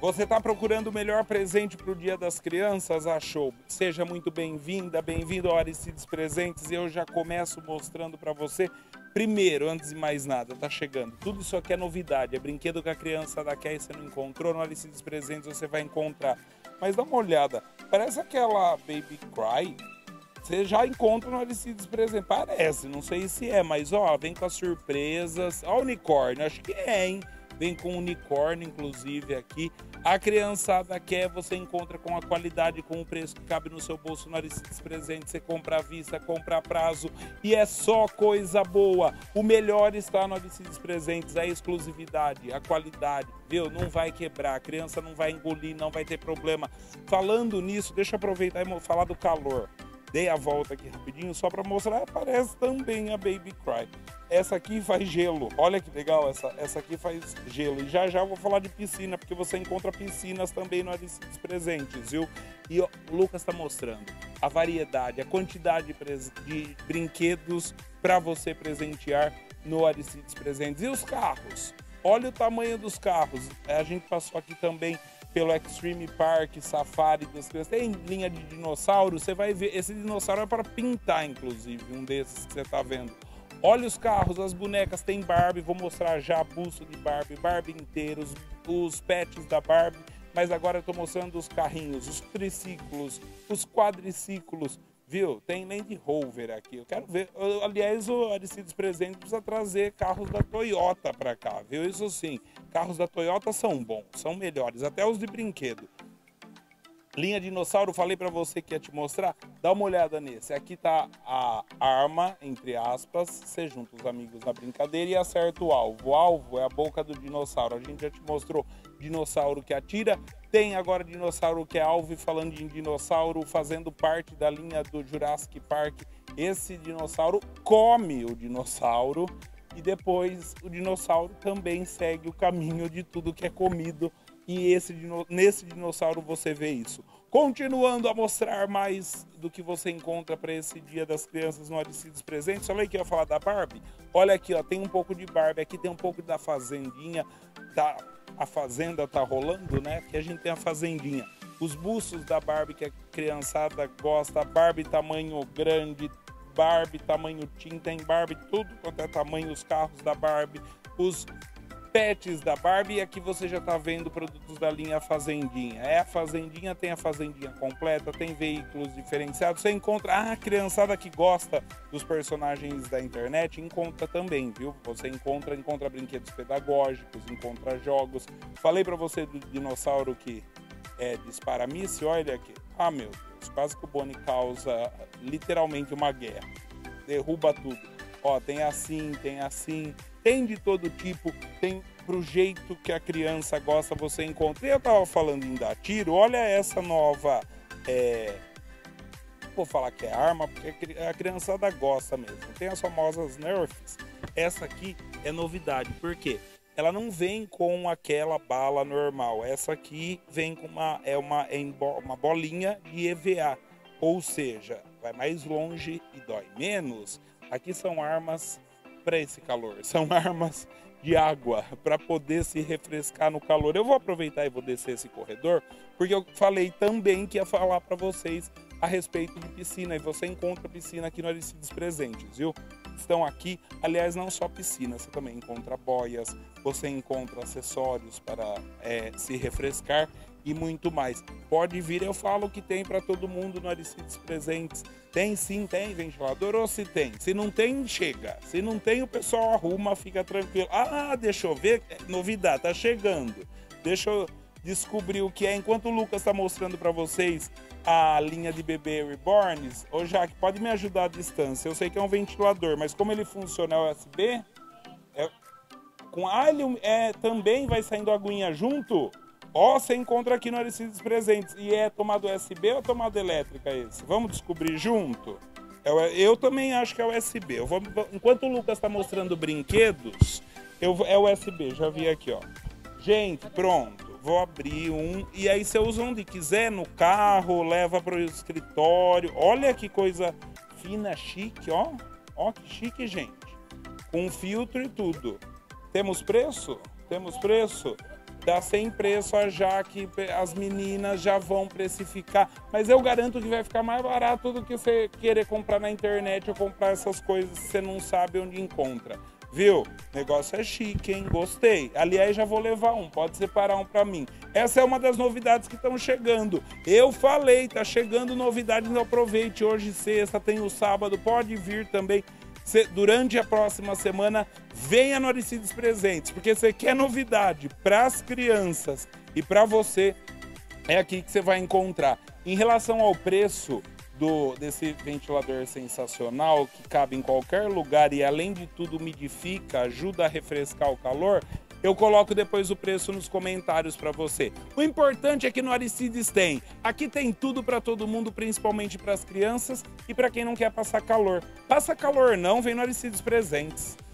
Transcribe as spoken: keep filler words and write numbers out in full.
Você está procurando o melhor presente para o Dia das Crianças? Achou? Seja muito bem-vinda, bem-vindo ao Aristides Presentes. E eu já começo mostrando para você. Primeiro, antes de mais nada, tá chegando. Tudo isso aqui é novidade. É brinquedo que a criança daqui e você não encontrou. No Aristides Presentes você vai encontrar. Mas dá uma olhada. Parece aquela Baby Cry. Você já encontra no Aristides Presentes. Parece, não sei se é, mas ó, vem com as surpresas. Ó, o unicórnio, acho que é, hein? Vem com um unicórnio, inclusive, aqui. A criançada quer, você encontra com a qualidade, com o preço que cabe no seu bolso no Aristides Presentes. Você compra à vista, compra a prazo e é só coisa boa. O melhor está no Aristides Presentes, a exclusividade, a qualidade, viu? Não vai quebrar, a criança não vai engolir, não vai ter problema. Falando nisso, deixa eu aproveitar e falar do calor. Dei a volta aqui rapidinho só para mostrar, aparece também a Baby Cry. Essa aqui faz gelo, olha que legal, essa, essa aqui faz gelo. E já já vou falar de piscina, porque você encontra piscinas também no Aristides Presentes, viu? E ó, o Lucas está mostrando a variedade, a quantidade de, de brinquedos para você presentear no Aristides Presentes. E os carros? Olha o tamanho dos carros, a gente passou aqui também pelo Extreme Park, Safari das crianças. Tem linha de dinossauro, você vai ver, esse dinossauro é para pintar, inclusive, um desses que você está vendo. Olha os carros, as bonecas, tem Barbie, vou mostrar já busto de Barbie, Barbie inteiros, os pets da Barbie, mas agora eu estou mostrando os carrinhos, os triciclos, os quadriciclos, viu? Tem Land Rover aqui, eu quero ver, aliás, o Aristides Presentes precisa trazer carros da Toyota para cá, viu? Isso sim, carros da Toyota são bons, são melhores, até os de brinquedo. Linha dinossauro, falei para você que ia te mostrar, dá uma olhada nesse. Aqui tá a arma, entre aspas, você junta os amigos na brincadeira e acerta o alvo. O alvo é a boca do dinossauro, a gente já te mostrou dinossauro que atira, tem agora dinossauro que é alvo. E falando em dinossauro, fazendo parte da linha do Jurassic Park, esse dinossauro come o dinossauro e depois o dinossauro também segue o caminho de tudo que é comido. E esse, nesse dinossauro você vê isso. Continuando a mostrar mais do que você encontra para esse Dia das Crianças no Aristides Presentes. Olha aqui, eu ia falar da Barbie. Olha aqui, ó, tem um pouco de Barbie. Aqui tem um pouco da Fazendinha. Tá, a Fazenda tá rolando, né? Aqui a gente tem a Fazendinha. Os bustos da Barbie que a criançada gosta. Barbie tamanho grande, Barbie tamanho teen, tem Barbie tudo quanto é tamanho. Os carros da Barbie, os pets da Barbie. E aqui você já está vendo produtos da linha Fazendinha. É a Fazendinha, tem a Fazendinha completa, tem veículos diferenciados. Você encontra ah, a criançada que gosta dos personagens da internet, encontra também, viu? Você encontra, encontra brinquedos pedagógicos, encontra jogos. Falei para você do dinossauro que é, dispara míssil, olha aqui. Ah, meu Deus, quase que o Bonnie causa literalmente uma guerra. Derruba tudo. Ó, tem assim, tem assim. Tem de todo tipo, tem pro jeito que a criança gosta, você encontra. E eu tava falando em dar tiro, olha essa nova, é... vou falar que é arma, porque a criançada gosta mesmo. Tem as famosas Nerfs. Essa aqui é novidade, por quê? Ela não vem com aquela bala normal. Essa aqui vem com uma, é uma, é uma bolinha de E V A, ou seja, vai mais longe e dói menos. Aqui são armas para esse calor, são armas de água para poder se refrescar no calor. Eu vou aproveitar e vou descer esse corredor, porque eu falei também que ia falar para vocês a respeito de piscina, e você encontra piscina aqui no Aristides Presentes, viu? Estão aqui, aliás, não só piscina, você também encontra boias, você encontra acessórios para é, se refrescar e muito mais. Pode vir, eu falo que tem para todo mundo no Aristides Presentes. Tem sim, tem ventilador, ou se tem? Se não tem, chega. Se não tem, o pessoal arruma, fica tranquilo. Ah, deixa eu ver, novidade, tá chegando. Deixa eu descobrir o que é. Enquanto o Lucas está mostrando para vocês a linha de bebê Reborns, ô Jaque, pode me ajudar à distância. Eu sei que é um ventilador, mas como ele funciona é U S B, é, com ah, ele é, também vai saindo a aguinha junto. Ó, você encontra aqui no Aristides Presentes. E é tomada U S B ou tomada elétrica esse? Vamos descobrir junto? Eu, eu também acho que é U S B. Eu vou, enquanto o Lucas está mostrando brinquedos, eu, é U S B, já vi aqui, ó. Gente, pronto. Vou abrir um. E aí você usa onde quiser, no carro, leva para o escritório. Olha que coisa fina, chique, ó. Ó, que chique, gente. Com filtro e tudo. Temos preço? Temos preço? dá sem preço a Jaque, as meninas já vão precificar, mas eu garanto que vai ficar mais barato do que você querer comprar na internet ou comprar essas coisas que você não sabe onde encontra. Viu? Negócio é chique, hein? Gostei. Aliás, já vou levar um, pode separar um pra mim. Essa é uma das novidades que estão chegando. Eu falei, tá chegando novidades, então aproveite. Hoje, sexta, tem o sábado, pode vir também. Cê, durante a próxima semana, venha no Aristides Presentes, porque você quer novidade para as crianças e para você, é aqui que você vai encontrar. Em relação ao preço do, desse ventilador sensacional, que cabe em qualquer lugar e além de tudo umidifica, ajuda a refrescar o calor, eu coloco depois o preço nos comentários para você. O importante é que no Aristides tem. Aqui tem tudo para todo mundo, principalmente para as crianças e para quem não quer passar calor. Passa calor não, vem no Aristides Presentes.